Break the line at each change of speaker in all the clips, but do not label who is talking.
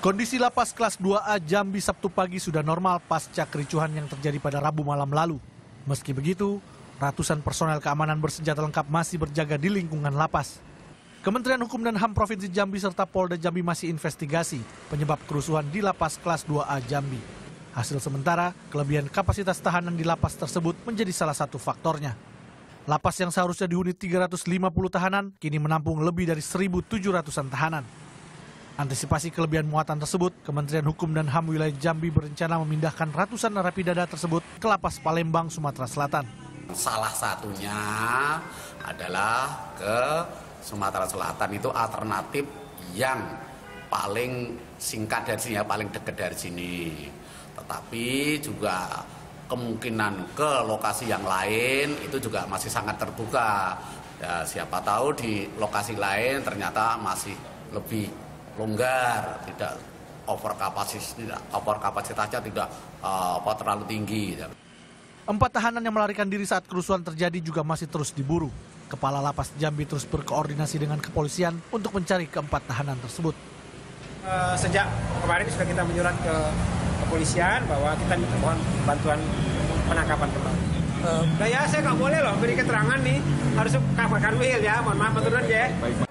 Kondisi lapas kelas 2A Jambi Sabtu pagi sudah normal pasca kericuhan yang terjadi pada Rabu malam lalu. Meski begitu, ratusan personel keamanan bersenjata lengkap masih berjaga di lingkungan lapas. Kementerian Hukum dan HAM Provinsi Jambi serta Polda Jambi masih investigasi penyebab kerusuhan di lapas kelas 2A Jambi. Hasil sementara, kelebihan kapasitas tahanan di lapas tersebut menjadi salah satu faktornya. Lapas yang seharusnya dihuni 350 tahanan, kini menampung lebih dari 1.700-an tahanan. Antisipasi kelebihan muatan tersebut, Kementerian Hukum dan HAM wilayah Jambi berencana memindahkan ratusan narapidana tersebut ke Lapas Palembang, Sumatera Selatan.
Salah satunya adalah ke Sumatera Selatan, itu alternatif yang paling singkat dari sini, paling dekat dari sini. Tetapi juga kemungkinan ke lokasi yang lain itu juga masih sangat terbuka. Ya, siapa tahu di lokasi lain ternyata masih lebih longgar, tidak over kapasitasnya tidak terlalu tinggi.
4 tahanan yang melarikan diri saat kerusuhan terjadi juga masih terus diburu. Kepala Lapas Jambi terus berkoordinasi dengan kepolisian untuk mencari keempat tahanan tersebut.
Sejak kemarin sudah kita menyurat ke kepolisian bahwa kita mohon bantuan penangkapan kembali. Ya saya nggak boleh loh beri keterangan nih, harus kabarkan wil ya, mohon maaf aturan ya.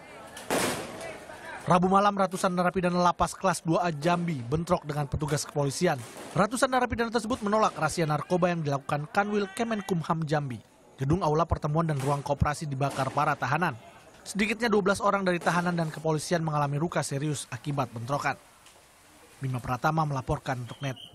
Rabu malam ratusan narapidana lapas kelas 2A Jambi bentrok dengan petugas kepolisian. Ratusan narapidana tersebut menolak razia narkoba yang dilakukan Kanwil Kemenkumham Jambi. Gedung aula pertemuan dan ruang koperasi dibakar para tahanan. Sedikitnya 12 orang dari tahanan dan kepolisian mengalami luka serius akibat bentrokan. Bima Pratama melaporkan untuk NET.